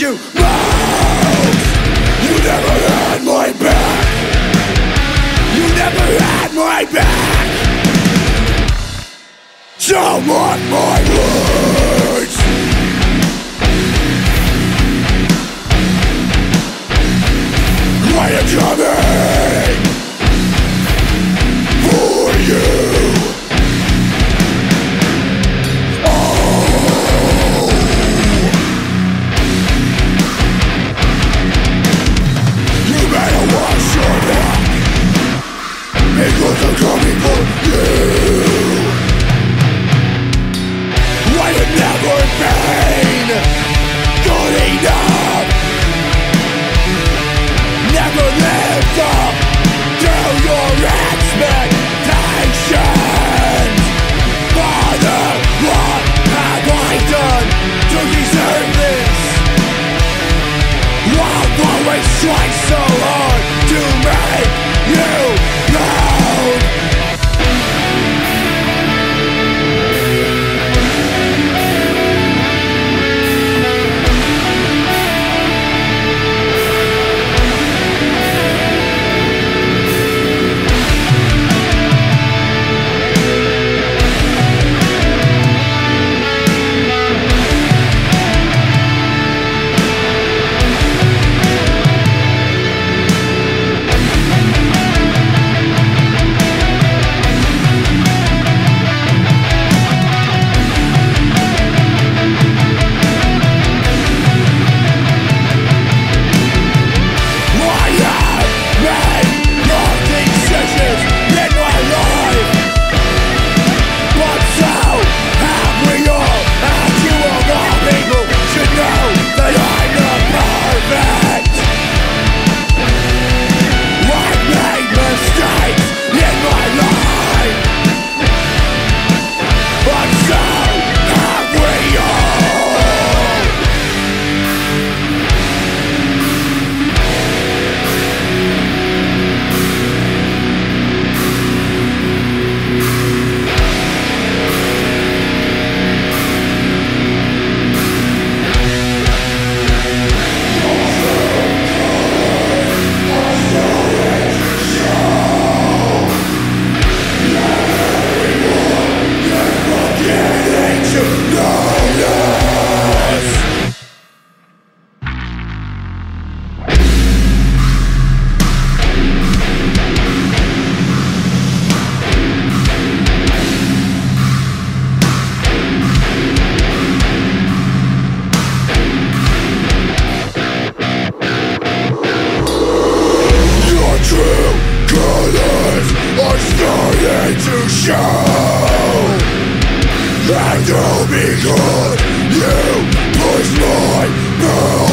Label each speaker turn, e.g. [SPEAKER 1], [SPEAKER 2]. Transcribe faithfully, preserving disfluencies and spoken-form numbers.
[SPEAKER 1] you most. You never had my back. You never had my back. So mark my words. I am coming for you. Oh, you better wash your back, because I'm coming for you. I have never been good enough, never lived up to your expectations. Father, what have I done to deserve this? I've always tried so hard to make you proud. To show, and all because you push my mouth.